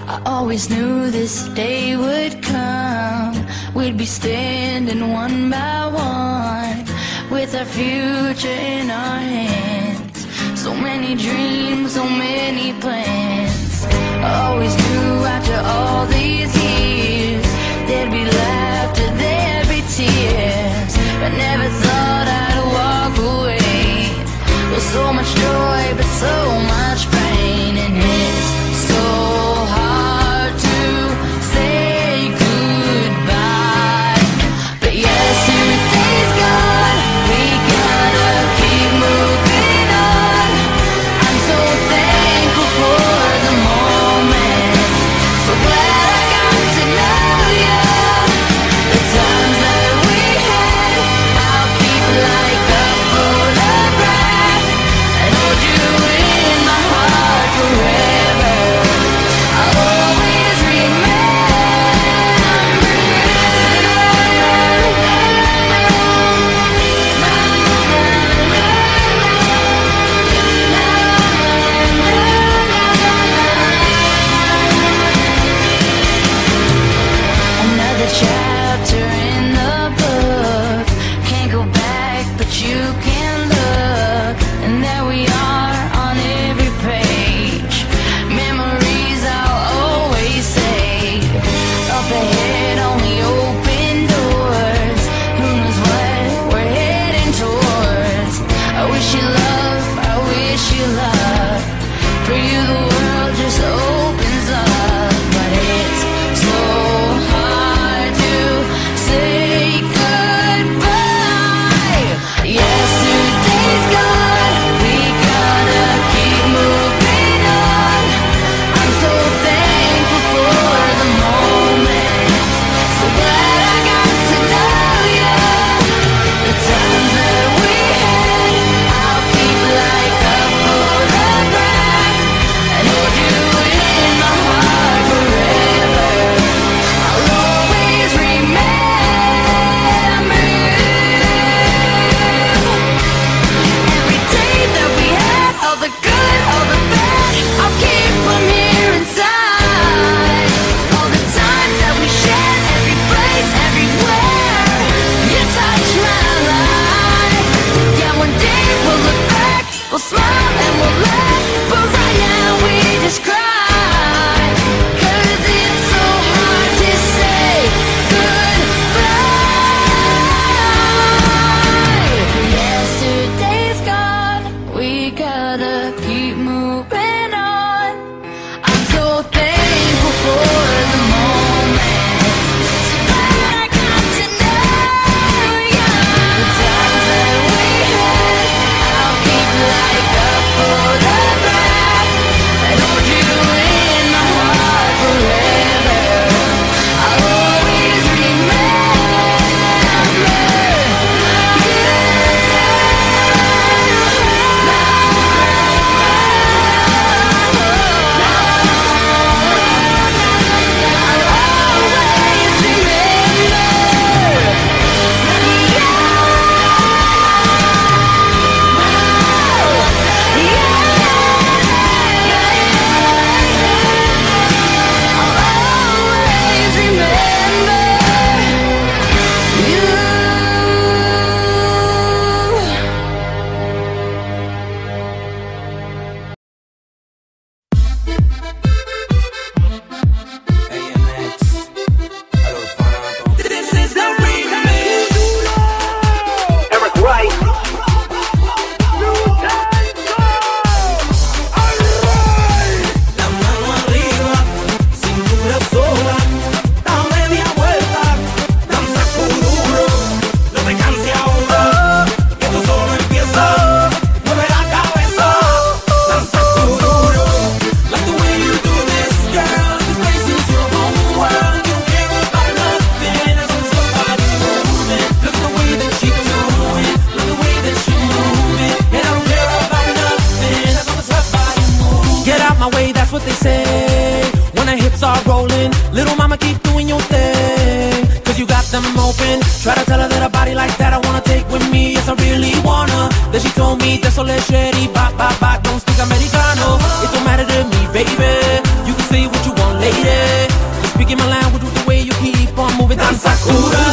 I always knew this day would come. We'd be standing one by one, with our future in our hands. So many dreams, so many plans. I always knew after all these years there'd be laughter, there'd be tears. I never thought I'd walk away with so much joy but so much pain. And it's so hard to say goodbye, but yesterday's gone. We gotta keep moving on. I'm so thankful for the moment, so glad I got to know you. The times that we had, I'll keep like a photograph and hold you in my heart forever. I'll always remember another chapter in the book. Can't go back, but you can look, and there we are on every page. Memories I'll always save. Up ahead, only open doors. Who knows what we're heading towards? I wish you love, I wish you love. For you the world just opens up, but it's so hard to say goodbye. Yesterday's gone. We gotta keep moving on. I'm so thankful for the moment, so glad I got to know you. The times that we had, I'll keep like a photograph and hold you in my heart forever. I'll always remember every day that we had, all the good, all the bad. I'll keep them here inside. All the times that we shared, every place, everywhere. You touched my life. Yeah, one day we'll look back, we'll smile and we'll laugh, but right now we just cry, 'cause it's so hard to say goodbye. Yesterday's gone. We gotta keep moving on. I'm so thankful for the moment, so glad I got to know you. The times that we had, I'll keep like a photograph and hold you in my heart forever. I'll always Try to tell her that a body like that I wanna take with me. Yes, I really wanna. Then she told me, désolé chérie, bye, bye, bye. Don't speak Americano. It don't matter to me, baby. You can say what you want later. Hurra.